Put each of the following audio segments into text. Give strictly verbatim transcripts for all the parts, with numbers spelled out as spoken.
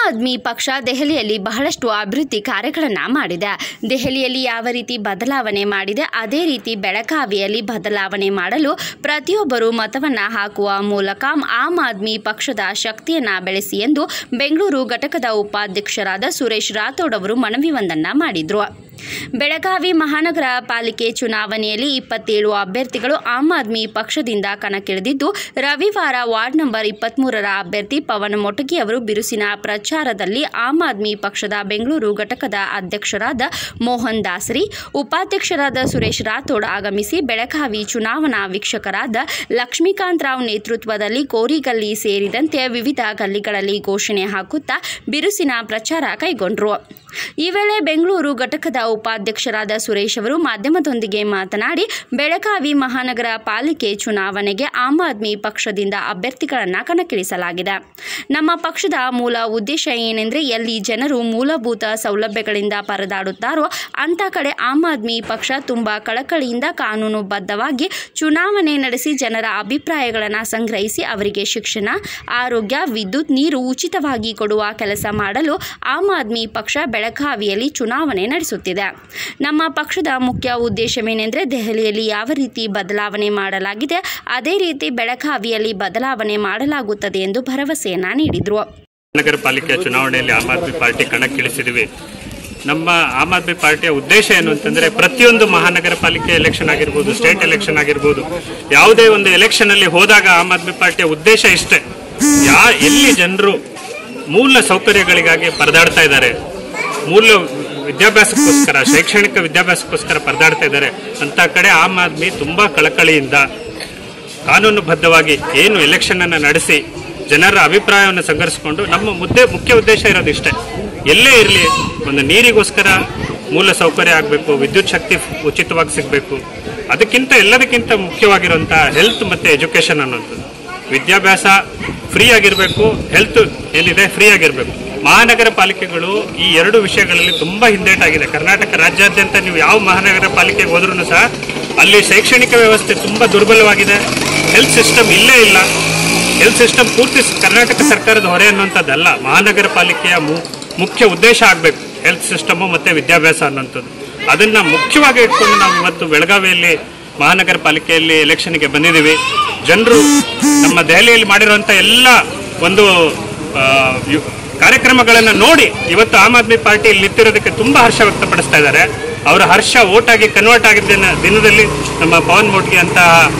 ಆದ್ಮಿ ಪಕ್ಷ ದೆಹಲಿಯಲ್ಲಿ ಬಹಳಷ್ಟು ಅಭಿವೃದ್ಧಿ ಕಾರ್ಯಗಳನ್ನು ಮಾಡಿದೆ. ದೆಹಲಿಯಲ್ಲಿ ಯಾವ ರೀತಿ ಬದಲಾವಣೆ ಮಾಡಿದೆ ಅದೇ ರೀತಿ ಬೆಳಗಾವಿಯಲ್ಲಿ ಬದಲಾವಣೆ ಮಾಡಲು ಪ್ರತಿಯೊಬ್ಬರು ಮತವನ್ನು ಹಾಕುವ ಮೂಲಕ ಆಮ್ ಆದ್ಮಿ ಪಕ್ಷದ ಶಕ್ತಿಯನ್ನು ಬೆಳೆಸಿ ಎಂದು ಬೆಂಗಳೂರು ಘಟಕದ ಉಪಾಧ್ಯಕ್ಷರಾದ ಸುರೇಶ್ ರಾಥೋಡ್ ಅವರು ಮನವಿಯೊಂದನ್ನು ಮಾಡಿದರು. ಬೆಳಗಾವಿ ಮಹಾನಗರ ಪಾಲಿಕೆ ಚುನಾವಣೆಯಲ್ಲಿ ಇಪ್ಪತ್ತೇಳು ಅಭ್ಯರ್ಥಿಗಳು ಆಮ್ ಆದ್ಮಿ ಪಕ್ಷದಿಂದ ಕಣಕ್ಕಿಳಿದಿದ್ದು, ರವಿವಾರ ವಾರ್ಡ್ ನಂಬರ್ ಇಪ್ಪತ್ಮೂರರ ಅಭ್ಯರ್ಥಿ ಪವನ್ ಮೊಟಗಿ ಅವರು ಬಿರುಸಿನ ಪ್ರಚಾರದಲ್ಲಿ ಆಮ್ ಆದ್ಮಿ ಪಕ್ಷದ ಬೆಂಗಳೂರು ಘಟಕದ ಅಧ್ಯಕ್ಷರಾದ ಮೋಹನ್ ದಾಸರಿ, ಉಪಾಧ್ಯಕ್ಷರಾದ ಸುರೇಶ್ ರಾಥೋಡ್ ಆಗಮಿಸಿ ಬೆಳಗಾವಿ ಚುನಾವಣಾ ವೀಕ್ಷಕರಾದ ಲಕ್ಷ್ಮೀಕಾಂತ್ ರಾವ್ ನೇತೃತ್ವದಲ್ಲಿ ಕೋರಿಗಲ್ಲಿ ಸೇರಿದಂತೆ ವಿವಿಧ ಗಲ್ಲಿಗಳಲ್ಲಿ ಘೋಷಣೆ ಹಾಕುತ್ತಾ ಬಿರುಸಿನ ಪ್ರಚಾರ ಕೈಗೊಂಡರು. ಈ ವೇಳೆ ಬೆಂಗಳೂರು ಘಟಕದ ಉಪಾಧ್ಯಕ್ಷರಾದ ಸುರೇಶ್ ಅವರು ಮಾಧ್ಯಮದೊಂದಿಗೆ ಮಾತನಾಡಿ, ಬೆಳಗಾವಿ ಮಹಾನಗರ ಪಾಲಿಕೆ ಚುನಾವಣೆಗೆ ಆಮ್ ಆದ್ಮಿ ಪಕ್ಷದಿಂದ ಅಭ್ಯರ್ಥಿಗಳನ್ನು ಕಣಕ್ಕಿಳಿಸಲಾಗಿದೆ. ನಮ್ಮ ಪಕ್ಷದ ಮೂಲ ಉದ್ದೇಶ ಏನೆಂದರೆ, ಎಲ್ಲಿ ಜನರು ಮೂಲಭೂತ ಸೌಲಭ್ಯಗಳಿಂದ ಪರದಾಡುತ್ತಾರೋ ಅಂಥ ಕಡೆ ಆಮ್ ಆದ್ಮಿ ಪಕ್ಷ ತುಂಬ ಕಳಕಳಿಯಿಂದ ಕಾನೂನುಬದ್ಧವಾಗಿ ಚುನಾವಣೆ ನಡೆಸಿ ಜನರ ಅಭಿಪ್ರಾಯಗಳನ್ನು ಸಂಗ್ರಹಿಸಿ ಅವರಿಗೆ ಶಿಕ್ಷಣ, ಆರೋಗ್ಯ, ವಿದ್ಯುತ್, ನೀರು ಉಚಿತವಾಗಿ ಕೊಡುವ ಕೆಲಸ ಮಾಡಲು ಆಮ್ ಆದ್ಮಿ ಪಕ್ಷ ಬೆಳಗಾವಿಯಲ್ಲಿ ಚುನಾವಣೆ ನಡೆಸುತ್ತಿದೆ. ನಮ್ಮ ಪಕ್ಷದ ಮುಖ್ಯ ಉದ್ದೇಶವೇನೆಂದರೆ, ದೆಹಲಿಯಲ್ಲಿ ಯಾವ ರೀತಿ ಬದಲಾವಣೆ ಮಾಡಲಾಗಿದೆ ಅದೇ ರೀತಿ ಬೆಳಗಾವಿಯಲ್ಲಿ ಬದಲಾವಣೆ ಮಾಡಲಾಗುತ್ತದೆ ಎಂದು ಭರವಸೆಯನ್ನ ನೀಡಿದರು. ನಗರ ಪಾಲಿಕೆ ಚುನಾವಣೆಯಲ್ಲಿ ಆಮ್ ಆದ್ಮಿ ಪಾರ್ಟಿ ಕಣಕ್ಕಿಳಿಸಿದ್ವಿ. ನಮ್ಮ ಆಮ್ ಆದ್ಮಿ ಪಾರ್ಟಿಯ ಉದ್ದೇಶ ಏನು ಅಂತಂದ್ರೆ, ಪ್ರತಿಯೊಂದು ಮಹಾನಗರ ಪಾಲಿಕೆ ಎಲೆಕ್ಷನ್ ಆಗಿರ್ಬೋದು, ಸ್ಟೇಟ್ ಎಲೆಕ್ಷನ್ ಆಗಿರ್ಬೋದು, ಯಾವುದೇ ಒಂದು ಎಲೆಕ್ಷನ್ ಅಲ್ಲಿ ಹೋದಾಗ ಆಮ್ ಆದ್ಮಿ ಪಾರ್ಟಿಯ ಉದ್ದೇಶ ಇಷ್ಟೇ. ಯಾ ಎಲ್ಲಿ ಜನರು ಮೂಲ ಸೌಕರ್ಯಗಳಿಗಾಗಿ ಪರದಾಡ್ತಾ ಇದ್ದಾರೆ, ಮೂಲ ವಿದ್ಯಾಭ್ಯಾಸಕ್ಕೋಸ್ಕರ, ಶೈಕ್ಷಣಿಕ ವಿದ್ಯಾಭ್ಯಾಸಕ್ಕೋಸ್ಕರ ಪರದಾಡ್ತಾ ಇದ್ದಾರೆ ಅಂತ ಕಡೆ ಆಮ್ ಆದ್ಮಿ ತುಂಬಾ ಕಳಕಳಿಯಿಂದ ಕಾನೂನುಬದ್ಧವಾಗಿ ಏನು ಎಲೆಕ್ಷನ್ ಅನ್ನು ನಡೆಸಿ ಜನರ ಅಭಿಪ್ರಾಯವನ್ನು ಸಂಗ್ರಹಿಸಿಕೊಂಡು, ನಮ್ಮ ಮುದ್ದೆ ಮುಖ್ಯ ಉದ್ದೇಶ ಇರೋದು ಇಷ್ಟೇ. ಎಲ್ಲೇ ಇರಲಿ, ಒಂದು ನೀರಿಗೋಸ್ಕರ ಮೂಲ ಸೌಕರ್ಯ ಆಗಬೇಕು, ವಿದ್ಯುತ್ ಶಕ್ತಿ ಉಚಿತವಾಗಿ ಸಿಗಬೇಕು, ಅದಕ್ಕಿಂತ ಎಲ್ಲದಕ್ಕಿಂತ ಮುಖ್ಯವಾಗಿರುವಂಥ ಹೆಲ್ತ್ ಮತ್ತು ಎಜುಕೇಷನ್ ಅನ್ನೋದು, ವಿದ್ಯಾಭ್ಯಾಸ ಫ್ರೀ ಆಗಿರಬೇಕು, ಹೆಲ್ತ್ ಏನಿದೆ ಫ್ರೀ ಆಗಿರಬೇಕು. ಮಹಾನಗರ ಪಾಲಿಕೆಗಳು ಈ ಎರಡು ವಿಷಯಗಳಲ್ಲಿ ತುಂಬ ಹಿಂದೇಟಾಗಿದೆ. ಕರ್ನಾಟಕ ರಾಜ್ಯಾದ್ಯಂತ ನೀವು ಯಾವ ಮಹಾನಗರ ಪಾಲಿಕೆಗೆ ಹೋದ್ರೂ ಸಹ ಅಲ್ಲಿ ಶೈಕ್ಷಣಿಕ ವ್ಯವಸ್ಥೆ ತುಂಬ ದುರ್ಬಲವಾಗಿದೆ. ಹೆಲ್ತ್ ಸಿಸ್ಟಮ್ ಇಲ್ಲೇ ಇಲ್ಲ. ಹೆಲ್ತ್ ಸಿಸ್ಟಮ್ ಪೂರ್ತಿ ಕರ್ನಾಟಕ ಸರ್ಕಾರದ ಹೊರೆ ಅನ್ನುವಂಥದ್ದಲ್ಲ. ಮಹಾನಗರ ಪಾಲಿಕೆಯ ಮುಖ್ಯ ಉದ್ದೇಶ ಆಗಬೇಕು ಹೆಲ್ತ್ ಸಿಸ್ಟಮು ಮತ್ತು ವಿದ್ಯಾಭ್ಯಾಸ ಅನ್ನೋಂಥದ್ದು. ಅದನ್ನು ಮುಖ್ಯವಾಗಿ ಇಟ್ಕೊಂಡು ನಾವು ಇವತ್ತು ಬೆಳಗಾವಿಯಲ್ಲಿ ಮಹಾನಗರ ಪಾಲಿಕೆಯಲ್ಲಿ ಎಲೆಕ್ಷನ್ಗೆ ಬಂದಿದ್ದೀವಿ. ಜನರು ನಮ್ಮ ದೆಹಲಿಯಲ್ಲಿ ಮಾಡಿರುವಂಥ ಎಲ್ಲ ಒಂದು ಕಾರ್ಯಕ್ರಮಗಳನ್ನು ನೋಡಿ ಇವತ್ತು ಆಮ್ ಆದ್ಮಿ ಪಾರ್ಟಿ ಇಲ್ಲಿ ನಿಂತಿರೋದಕ್ಕೆ ತುಂಬ ಹರ್ಷ ವ್ಯಕ್ತಪಡಿಸ್ತಾ ಇದ್ದಾರೆ. ಅವರ ಹರ್ಷ ಓಟಾಗಿ ಕನ್ವರ್ಟ್ ಆಗಿದ್ದ ದಿನದಲ್ಲಿ ನಮ್ಮ ಪವನ್ ಮೊಟಗಿ ಅಂತ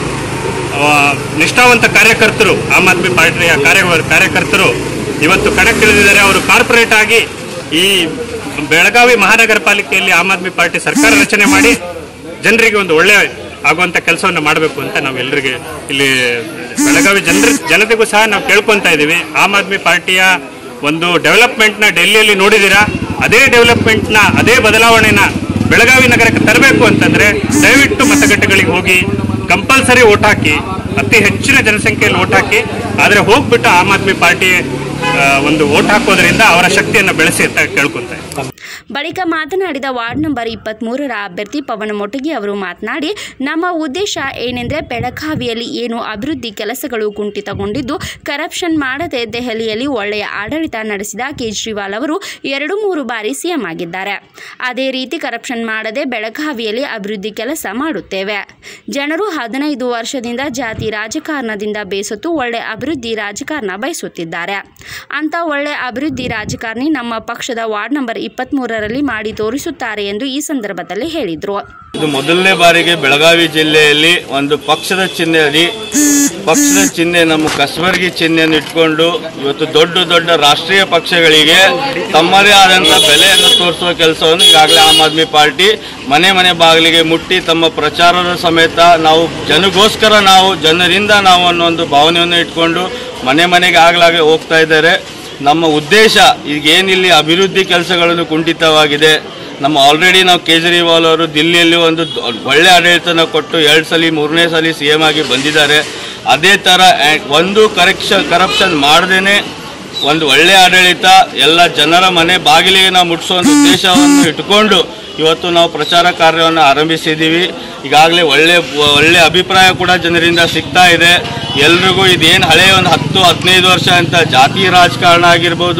ನಿಷ್ಠಾವಂತ ಕಾರ್ಯಕರ್ತರು, ಆಮ್ ಆದ್ಮಿ ಪಾರ್ಟಿಯ ಕಾರ್ಯ ಕಾರ್ಯಕರ್ತರು ಇವತ್ತು ಕಣಕ್ಕಿಳಿದಿದ್ದಾರೆ. ಅವರು ಕಾರ್ಪೊರೇಟ್ ಆಗಿ ಈ ಬೆಳಗಾವಿ ಮಹಾನಗರ ಪಾಲಿಕೆಯಲ್ಲಿ ಆಮ್ ಆದ್ಮಿ ಪಾರ್ಟಿ ಸರ್ಕಾರ ರಚನೆ ಮಾಡಿ ಜನರಿಗೆ ಒಂದು ಒಳ್ಳೆ ಆಗುವಂಥ ಕೆಲಸವನ್ನು ಮಾಡಬೇಕು ಅಂತ ನಾವು ಎಲ್ಲರಿಗೆ ಇಲ್ಲಿ ಬೆಳಗಾವಿ ಜನರ ಜನತೆಗೂ ಸಹ ನಾವು ಕೇಳ್ಕೊತಾ ಇದ್ದೀವಿ. ಆಮ್ ಆದ್ಮಿ ಪಾರ್ಟಿಯ ಒಂದು ಡೆವಲಪ್ಮೆಂಟ್ನ ಡೆಲ್ಲಿಯಲ್ಲಿ ನೋಡಿದ್ದೀರಾ, ಅದೇ ಡೆವಲಪ್ಮೆಂಟ್ನ ಅದೇ ಬದಲಾವಣೆನ ಬೆಳಗಾವಿ ನಗರಕ್ಕೆ ತರಬೇಕು ಅಂತಂದರೆ ದಯವಿಟ್ಟು ಮತಗಟ್ಟೆಗಳಿಗೆ ಹೋಗಿ ಕಂಪಲ್ಸರಿ ಓಟ್ ಹಾಕಿ, ಅತಿ ಹೆಚ್ಚಿನ ಜನಸಂಖ್ಯೆಯಲ್ಲಿ ಓಟ್ ಹಾಕಿ. ಆದರೆ ಹೋಗ್ಬಿಟ್ಟು ಆಮ್ ಆದ್ಮಿ ಪಾರ್ಟಿ ಒಂದು ಓಟ್ ಹಾಕೋದ್ರಿಂದ ಅವರ ಶಕ್ತಿಯನ್ನು ಬೆಳೆಸಿ ಅಂತ ಕೇಳ್ಕೊಂತಾರೆ. ಬಳಿಕ ಮಾತನಾಡಿದ ವಾರ್ಡ್ ನಂಬರ್ ಇಪ್ಪತ್ಮೂರರ ಅಭ್ಯರ್ಥಿ ಪವನ್ ಮೊಟಗಿ ಅವರು ಮಾತನಾಡಿ, ನಮ್ಮ ಉದ್ದೇಶ ಏನೆಂದರೆ, ಬೆಳಗಾವಿಯಲ್ಲಿ ಏನು ಅಭಿವೃದ್ಧಿ ಕೆಲಸಗಳು ಕುಂಠಿತಗೊಂಡಿದ್ದು, ಕರಪ್ಷನ್ ಮಾಡದೆ ದೆಹಲಿಯಲ್ಲಿ ಒಳ್ಳೆಯ ಆಡಳಿತ ನಡೆಸಿದ ಕೇಜ್ರಿವಾಲ್ ಅವರು ಎರಡು ಮೂರು ಬಾರಿ ಸಿಎಂ ಆಗಿದ್ದಾರೆ. ಅದೇ ರೀತಿ ಕರಪ್ಷನ್ ಮಾಡದೆ ಬೆಳಗಾವಿಯಲ್ಲಿ ಅಭಿವೃದ್ಧಿ ಕೆಲಸ ಮಾಡುತ್ತೇವೆ. ಜನರು ಹದಿನೈದು ವರ್ಷದಿಂದ ಜಾತಿ ರಾಜಕಾರಣದಿಂದ ಬೇಸತ್ತು ಒಳ್ಳೆ ಅಭಿವೃದ್ಧಿ ರಾಜಕಾರಣ ಬಯಸುತ್ತಿದ್ದಾರೆ. ಅಂತ ಒಳ್ಳೆ ಅಭಿವೃದ್ಧಿ ರಾಜಕಾರಣಿ ನಮ್ಮ ಪಕ್ಷದ ವಾರ್ಡ್ ನಂಬರ್ ಇಪ್ಪತ್ಮೂರರಲ್ಲಿ ಮಾಡಿ ತೋರಿಸುತ್ತಾರೆ ಎಂದು ಈ ಸಂದರ್ಭದಲ್ಲಿ ಹೇಳಿದರು. ಇದು ಮೊದಲನೇ ಬಾರಿಗೆ ಬೆಳಗಾವಿ ಜಿಲ್ಲೆಯಲ್ಲಿ ಒಂದು ಪಕ್ಷದ ಚಿಹ್ನೆ ಅಡಿ ಪಕ್ಷದ ಚಿಹ್ನೆ ನಮ್ಮ ಕಸಬರ್ಗಿ ಚಿಹ್ನೆಯನ್ನು ಇಟ್ಕೊಂಡು ಇವತ್ತು ದೊಡ್ಡ ದೊಡ್ಡ ರಾಷ್ಟ್ರೀಯ ಪಕ್ಷಗಳಿಗೆ ತಮ್ಮದೇ ಆದಂಥ ಬೆಲೆಯನ್ನು ತೋರಿಸುವ ಕೆಲಸವನ್ನು ಈಗಾಗಲೇ ಆಮ್ ಆದ್ಮಿ ಪಾರ್ಟಿ ಮನೆ ಮನೆ ಬಾಗಿಲಿಗೆ ಮುಟ್ಟಿ ತಮ್ಮ ಪ್ರಚಾರದ ಸಮೇತ ನಾವು ಜನಗೋಸ್ಕರ ನಾವು ಜನರಿಂದ ನಾವು ಅನ್ನೋ ಒಂದು ಭಾವನೆಯನ್ನು ಇಟ್ಕೊಂಡು ಮನೆ ಮನೆಗೆ ಆಗಲಾಗೆ ಹೋಗ್ತಾ ಇದ್ದಾರೆ. ನಮ್ಮ ಉದ್ದೇಶ ಈಗ ಏನಿಲ್ಲಿ ಅಭಿವೃದ್ಧಿ ಕೆಲಸಗಳನ್ನು ಕುಂಠಿತವಾಗಿದೆ. ನಮ್ಮ ಆಲ್ರೆಡಿ ನಾವು ಕೇಜ್ರಿವಾಲ್ ಅವರು ದಿಲ್ಲಿಯಲ್ಲಿ ಒಂದು ಒಳ್ಳೆ ಆಡಳಿತನ ಕೊಟ್ಟು ಎರಡು ಸಲ ಮೂರನೇ ಸಲ ಸಿ ಎಂ ಆಗಿ ಬಂದಿದ್ದಾರೆ. ಅದೇ ಥರ ಒಂದು ಕರೆಕ್ಷನ್ ಕರಪ್ಷನ್ ಮಾಡದೇನೆ ಒಂದು ಒಳ್ಳೆ ಆಡಳಿತ ಎಲ್ಲ ಜನರ ಮನೆ ಬಾಗಿಲಿಗೆ ನಾವು ಮುಟ್ಟಿಸುವಂಥ ಉದ್ದೇಶವನ್ನು ಇಟ್ಟುಕೊಂಡು ಇವತ್ತು ನಾವು ಪ್ರಚಾರ ಕಾರ್ಯವನ್ನು ಆರಂಭಿಸಿದ್ದೀವಿ. ಈಗಾಗಲೇ ಒಳ್ಳೆ ಒಳ್ಳೆ ಅಭಿಪ್ರಾಯ ಕೂಡ ಜನರಿಂದ ಸಿಗ್ತಾ ಇದೆ. ಎಲ್ರಿಗೂ ಇದೇನು ಹಳೆಯ ಒಂದು ಹತ್ತು ಹದಿನೈದು ವರ್ಷ ಅಂತ ಜಾತಿ ರಾಜಕಾರಣ ಆಗಿರ್ಬೋದು,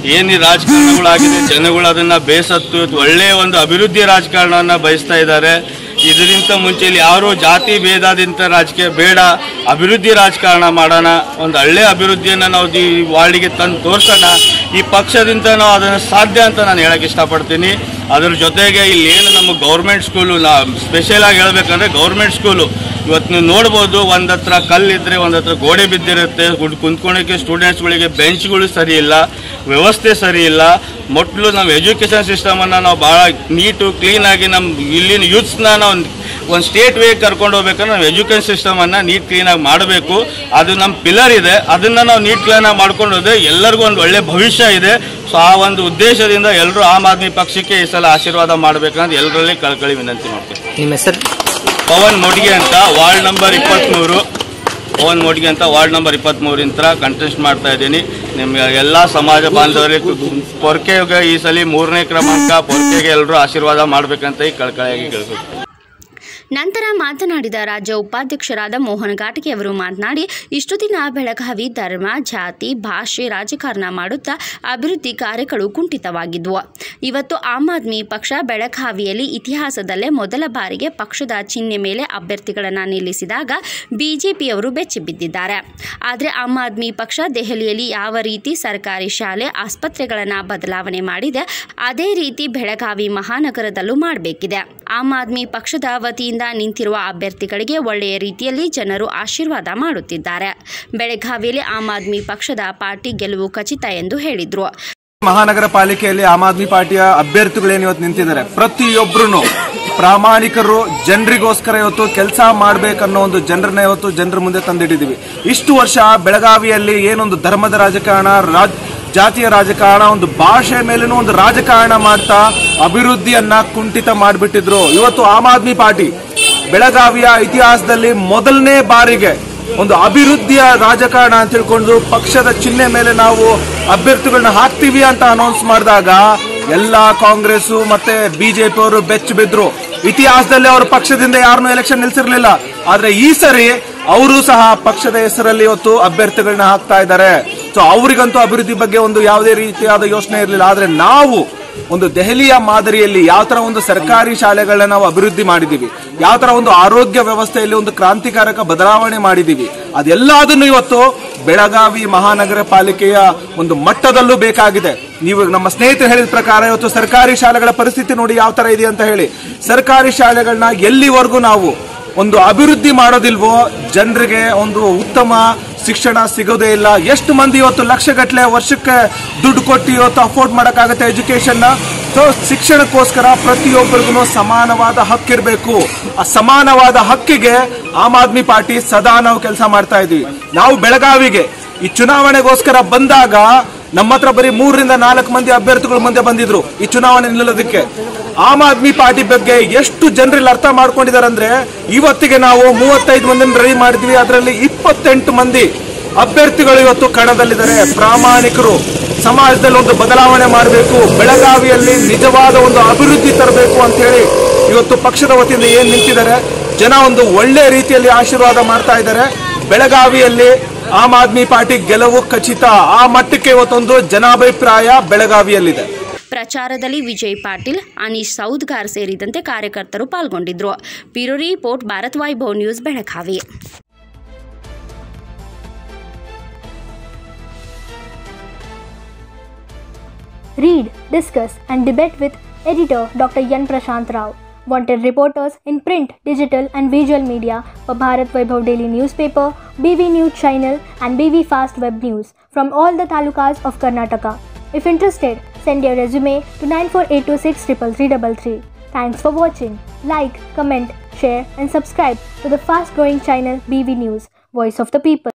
ಏನು ರಾಜಕಾರಣಗಳಾಗಿದೆ ಜನಗಳು ಅದನ್ನು ಬೇಸತ್ತು ಇವತ್ತು ಒಳ್ಳೆಯ ಒಂದು ಅಭಿವೃದ್ಧಿ ರಾಜಕಾರಣವನ್ನು ಬಯಸ್ತಾ ಇದ್ದಾರೆ. ಇದರಿಂದ ಮುಂಚೆ ಇಲ್ಲಿ ಯಾರು ಜಾತಿ ಭೇದದಿಂದ ರಾಜಕೀಯ ಬೇಡ, ಅಭಿವೃದ್ಧಿ ರಾಜಕಾರಣ ಮಾಡೋಣ, ಒಂದು ಒಳ್ಳೆಯ ಅಭಿವೃದ್ಧಿಯನ್ನು ನಾವು ಈ ವಾರ್ಡಿಗೆ ತಂದು ತೋರಿಸೋಣ. ಈ ಪಕ್ಷದಿಂದ ನಾವು ಅದನ್ನು ಸಾಧ್ಯ ಅಂತ ನಾನು ಹೇಳಕ್ಕೆ ಇಷ್ಟಪಡ್ತೀನಿ. ಅದ್ರ ಜೊತೆಗೆ ಇಲ್ಲಿ ಏನು ನಮ್ಮ ಗೌರ್ಮೆಂಟ್ ಸ್ಕೂಲು, ನಾ ಸ್ಪೆಷಲಾಗಿ ಹೇಳಬೇಕಂದ್ರೆ ಗೌರ್ಮೆಂಟ್ ಸ್ಕೂಲು ಇವತ್ತು ನೀವು ನೋಡ್ಬೋದು, ಒಂದು ಹತ್ರ ಕಲ್ಲಿದ್ದರೆ ಒಂದು ಹತ್ರ ಗೋಡೆ ಬಿದ್ದಿರುತ್ತೆ, ಕುಂತ್ಕೊಳ್ಳೋಕ್ಕೆ ಸ್ಟೂಡೆಂಟ್ಸ್ಗಳಿಗೆ ಬೆಂಚ್ಗಳು ಸರಿ ಇಲ್ಲ, ವ್ಯವಸ್ಥೆ ಸರಿ ಇಲ್ಲ. ಮೊದಲು ನಮ್ಮ ಎಜುಕೇಷನ್ ಸಿಸ್ಟಮನ್ನು ನಾವು ಭಾಳ ನೀಟು ಕ್ಲೀನಾಗಿ ನಮ್ಮ ಇಲ್ಲಿನ ಯೂತ್ಸ್ನ ನಾವು ಒಂದು ಸ್ಟೇಟ್ ವೇ ಕರ್ಕೊಂಡು ಹೋಗ್ಬೇಕಂದ್ರೆ ನಾವು ಎಜುಕೇಷನ್ ಸಿಸ್ಟಮನ್ನು ನೀಟ್ ಕ್ಲೀನಾಗಿ ಮಾಡಬೇಕು. ಅದು ನಮ್ಮ ಪಿಲ್ಲರ್ ಇದೆ, ಅದನ್ನು ನಾವು ನೀಟ್ ಕ್ಲೀನಾಗಿ ಮಾಡ್ಕೊಂಡು ಹೋದ್ರೆ ಎಲ್ಲರಿಗೂ ಒಂದು ಒಳ್ಳೆಯ ಭವಿಷ್ಯ ಇದೆ. ಸೊ ಆ ಒಂದು ಉದ್ದೇಶದಿಂದ ಎಲ್ಲರೂ ಆಮ್ ಆದ್ಮಿ ಪಕ್ಷಕ್ಕೆ ಈ ಸಲ ಆಶೀರ್ವಾದ ಮಾಡಬೇಕಂತ ಎಲ್ಲರಲ್ಲಿ ಕಳ್ಕಳಿ ವಿನಂತಿ ಮಾಡ್ತೀನಿ. ನಿಮ್ಮ ಹೆಸರು? ಪವನ್ ಮೋಡ್ಗೆ ಅಂತ, ವಾರ್ಡ್ ನಂಬರ್ ಇಪ್ಪತ್ತ್ಮೂರು. ಪವನ್ ಮೋಡ್ಗೆ ಅಂತ ವಾರ್ಡ್ ನಂಬರ್ ಇಪ್ಪತ್ತ್ಮೂರಿಂತ ಕಂಟೆಸ್ಟ್ ಮಾಡ್ತಾ ಇದ್ದೀನಿ. ನಿಮ್ಗೆ ಎಲ್ಲ ಸಮಾಜ ಬಾಂಧವರಿಗೆ ಪೊರ್ಕೆಗೆ ಈ ಸಲ ಮೂರನೇ ಕ್ರಮಾಂಕ ಪೊರ್ಕೆಗೆ ಎಲ್ಲರೂ ಆಶೀರ್ವಾದ ಮಾಡಬೇಕಂತ ಈ ಕಳ್ಕಳಿಯಾಗಿ ಕೇಳ್ಬೇಕು. ನಂತರ ಮಾತನಾಡಿದ ರಾಜ್ಯ ಉಪಾಧ್ಯಕ್ಷರಾದ ಮೋಹನ್ ಘಾಟಗಿ ಅವರು ಮಾತನಾಡಿ, ಇಷ್ಟು ದಿನ ಬೆಳಗಾವಿ ಧರ್ಮ, ಜಾತಿ, ಭಾಷೆ ರಾಜಕಾರಣ ಮಾಡುತ್ತಾ ಅಭಿವೃದ್ಧಿ ಕಾರ್ಯಗಳು ಕುಂಠಿತವಾಗಿದ್ವು. ಇವತ್ತು ಆಮ್ ಆದ್ಮಿ ಪಕ್ಷ ಬೆಳಗಾವಿಯಲ್ಲಿ ಇತಿಹಾಸದಲ್ಲೇ ಮೊದಲ ಬಾರಿಗೆ ಪಕ್ಷದ ಚಿಹ್ನೆ ಮೇಲೆ ಅಭ್ಯರ್ಥಿಗಳನ್ನು ನಿಲ್ಲಿಸಿದಾಗ ಬಿಜೆಪಿಯವರು ಬೆಚ್ಚಿಬಿದ್ದಿದ್ದಾರೆ. ಆದರೆ ಆಮ್ ಆದ್ಮಿ ಪಕ್ಷ ದೆಹಲಿಯಲ್ಲಿ ಯಾವ ರೀತಿ ಸರ್ಕಾರಿ ಶಾಲೆ, ಆಸ್ಪತ್ರೆಗಳನ್ನು ಬದಲಾವಣೆ ಮಾಡಿದೆ, ಅದೇ ರೀತಿ ಬೆಳಗಾವಿ ಮಹಾನಗರದಲ್ಲೂ ಮಾಡಬೇಕಿದೆ. ಆಮ್ ಆದ್ಮಿ ಪಕ್ಷದ ವತಿಯಿಂದ ನಿಂತಿರುವ ಅಭ್ಯರ್ಥಿಗಳಿಗೆ ಒಳ್ಳೆಯ ರೀತಿಯಲ್ಲಿ ಜನರು ಆಶೀರ್ವಾದ ಮಾಡುತ್ತಿದ್ದಾರೆ. ಬೆಳಗಾವಿಯಲ್ಲಿ ಆಮ್ ಆದ್ಮಿ ಪಕ್ಷದ ಪಾರ್ಟಿ ಗೆಲುವು ಖಚಿತ ಎಂದು ಹೇಳಿದರು. ಮಹಾನಗರ ಪಾಲಿಕೆಯಲ್ಲಿ ಆಮ್ ಆದ್ಮಿ ಪಾರ್ಟಿಯ ಅಭ್ಯರ್ಥಿಗಳೇನು ಇವತ್ತು ನಿಂತಿದ್ದಾರೆ, ಪ್ರತಿಯೊಬ್ಬರು ಪ್ರಾಮಾಣಿಕರು, ಜನರಿಗೋಸ್ಕರ ಇವತ್ತು ಕೆಲಸ ಮಾಡಬೇಕನ್ನೋ ಒಂದು ಜನರನ್ನ ಇವತ್ತು ಜನರ ಮುಂದೆ ತಂದಿಟ್ಟಿದ್ದೀವಿ. ಇಷ್ಟು ವರ್ಷ ಬೆಳಗಾವಿಯಲ್ಲಿ ಏನೊಂದು ಧರ್ಮದ ರಾಜಕಾರಣ, ರಾಜ್ ಜಾತಿಯ ರಾಜಕಾರಣ, ಒಂದು ಭಾಷೆ ಮೇಲೂ ಒಂದು ರಾಜಕಾರಣ ಮಾಡ್ತಾ ಅಭಿವೃದ್ಧಿಯನ್ನ ಕುಂಠಿತ ಮಾಡಿಬಿಟ್ಟಿದ್ರು. ಇವತ್ತು ಆಮ್ ಆದ್ಮಿ ಪಾರ್ಟಿ ಬೆಳಗಾವಿಯ ಇತಿಹಾಸದಲ್ಲಿ ಮೊದಲನೇ ಬಾರಿಗೆ ಒಂದು ಅಭಿವೃದ್ಧಿಯ ರಾಜಕಾರಣ ಅಂತ ತಿಳ್ಕೊಂಡು ಪಕ್ಷದ ಚಿಹ್ನೆ ಮೇಲೆ ನಾವು ಅಭ್ಯರ್ಥಿಗಳನ್ನ ಹಾಕ್ತೀವಿ ಅಂತ ಅನೌನ್ಸ್ ಮಾಡಿದಾಗ ಎಲ್ಲ ಕಾಂಗ್ರೆಸ್ ಮತ್ತೆ ಬಿಜೆಪಿ ಅವರು ಬೆಚ್ಚ ಬಿದ್ರು. ಇತಿಹಾಸದಲ್ಲಿ ಅವರು ಪಕ್ಷದಿಂದ ಯಾರನ್ನೂ ಎಲೆಕ್ಷನ್ ನಿಲ್ಸಿರ್ಲಿಲ್ಲ. ಆದ್ರೆ ಈ ಸರಿ ಅವರು ಸಹ ಪಕ್ಷದ ಹೆಸರಲ್ಲಿ ಇವತ್ತು ಅಭ್ಯರ್ಥಿಗಳನ್ನ ಹಾಕ್ತಾ ಇದ್ದಾರೆ. ಸೊ ಅವರಿಗಂತೂ ಅಭಿವೃದ್ಧಿ ಬಗ್ಗೆ ಒಂದು ಯಾವುದೇ ರೀತಿಯಾದ ಯೋಚನೆ ಇರಲಿಲ್ಲ. ಆದ್ರೆ ನಾವು ಒಂದು ದೆಹಲಿಯ ಮಾದರಿಯಲ್ಲಿ ಯಾವ ತರ ಒಂದು ಸರ್ಕಾರಿ ಶಾಲೆಗಳನ್ನ ನಾವು ಅಭಿವೃದ್ಧಿ ಮಾಡಿದೀವಿ, ಯಾವ ತರ ಒಂದು ಆರೋಗ್ಯ ವ್ಯವಸ್ಥೆಯಲ್ಲಿ ಒಂದು ಕ್ರಾಂತಿಕಾರಕ ಬದಲಾವಣೆ ಮಾಡಿದೀವಿ, ಅದೆಲ್ಲದನ್ನು ಇವತ್ತು ಬೆಳಗಾವಿ ಮಹಾನಗರ ಪಾಲಿಕೆಯ ಒಂದು ಮಟ್ಟದಲ್ಲೂ ಬೇಕಾಗಿದೆ. ನೀವು ನಮ್ಮ ಸ್ನೇಹಿತರು ಹೇಳಿದ ಪ್ರಕಾರ ಇವತ್ತು ಸರ್ಕಾರಿ ಶಾಲೆಗಳ ಪರಿಸ್ಥಿತಿ ನೋಡಿ ಯಾವ ತರ ಇದೆ ಅಂತ ಹೇಳಿ. ಸರ್ಕಾರಿ ಶಾಲೆಗಳನ್ನ ಎಲ್ಲಿವರೆಗೂ ನಾವು ಒಂದು ಅಭಿವೃದ್ಧಿ ಮಾಡೋದಿಲ್ವೋ ಜನರಿಗೆ ಒಂದು ಉತ್ತಮ ಶಿಕ್ಷಣ ಸಿಗೋದೇ ಇಲ್ಲ. ಎಷ್ಟು ಮಂದಿ ಇವತ್ತು ಲಕ್ಷಗಟ್ಟಲೆ ವರ್ಷಕ್ಕೆ ದುಡ್ಡು ಕೊಟ್ಟು ಇವತ್ತು ಅಫೋರ್ಡ್ ಮಾಡೋಕ್ಕಾಗತ್ತೆ ಎಜುಕೇಶನ್. ಸೊ ಶಿಕ್ಷಣಕ್ಕೋಸ್ಕರ ಪ್ರತಿಯೊಬ್ಬರಿಗೂ ಸಮಾನವಾದ ಹಕ್ಕಿರಬೇಕು. ಆ ಸಮಾನವಾದ ಹಕ್ಕಿಗೆ ಆಮ್ ಆದ್ಮಿ ಪಾರ್ಟಿ ಸದಾ ನಾವು ಕೆಲಸ ಮಾಡ್ತಾ ಇದೀವಿ. ನಾವು ಬೆಳಗಾವಿಗೆ ಈ ಚುನಾವಣೆಗೋಸ್ಕರ ಬಂದಾಗ ನಮ್ಮ ಹತ್ರ ಬರೀ ಮೂರರಿಂದ ನಾಲ್ಕು ಮಂದಿ ಅಭ್ಯರ್ಥಿಗಳು ಮುಂದೆ ಬಂದಿದ್ರು ಈ ಚುನಾವಣೆ ನಿಲ್ಲೋದಕ್ಕೆ. ಆಮ್ ಆದ್ಮಿ ಪಾರ್ಟಿ ಬಗ್ಗೆ ಎಷ್ಟು ಜನರಲ್ಲಿ ಅರ್ಥ ಮಾಡ್ಕೊಂಡಿದ್ದಾರೆ ಅಂದ್ರೆ, ಇವತ್ತಿಗೆ ನಾವು ಮೂವತ್ತೈದು ಮಂದಿನ ರೆಡಿ ಮಾಡಿದ್ವಿ. ಅದರಲ್ಲಿ ಇಪ್ಪತ್ತೆಂಟು ಮಂದಿ ಅಭ್ಯರ್ಥಿಗಳು ಇವತ್ತು ಕಣದಲ್ಲಿದ್ದಾರೆ. ಪ್ರಾಮಾಣಿಕರು, ಸಮಾಜದಲ್ಲಿ ಒಂದು ಬದಲಾವಣೆ ಮಾಡಬೇಕು, ಬೆಳಗಾವಿಯಲ್ಲಿ ನಿಜವಾದ ಒಂದು ಅಭಿವೃದ್ಧಿ ತರಬೇಕು ಅಂತ ಹೇಳಿ ಇವತ್ತು ಪಕ್ಷದ ವತಿಯಿಂದ ಏನ್ ನಿಂತಿದ್ದಾರೆ, ಜನ ಒಂದು ಒಳ್ಳೆ ರೀತಿಯಲ್ಲಿ ಆಶೀರ್ವಾದ ಮಾಡ್ತಾ ಇದ್ದಾರೆ. ಬೆಳಗಾವಿಯಲ್ಲಿ ಆಮ್ ಆದ್ಮಿ ಪಾರ್ಟಿ ಗೆಲುವು ಖಚಿತ. ಆ ಮಟ್ಟಕ್ಕೆ ಇವತ್ತೊಂದು ಜನಾಭಿಪ್ರಾಯ ಬೆಳಗಾವಿಯಲ್ಲಿದೆ. ಪ್ರಚಾರದಲ್ಲಿ ವಿಜಯ್ ಪಾಟೀಲ್, ಅನೀಶ್ ಸೌದ್ಗಾರ್ ಸೇರಿದಂತೆ ಕಾರ್ಯಕರ್ತರು ಪಾಲ್ಗೊಂಡಿದ್ದರು. Bureau report, Bharat Vaibhav news, Belagavi. Read, discuss and debate with editor Doctor Yan Prashant Rao. Wanted reporters in print, digital and visual media for Bharat Vaibhav Daily Newspaper, B V News Channel and B V Fast Web News from all the talukas of Karnataka. If interested, send your resume to nine four eight two six three three three three. Thanks for watching. Like, comment, share and subscribe to the fast growing channel B V News, Voice of the People.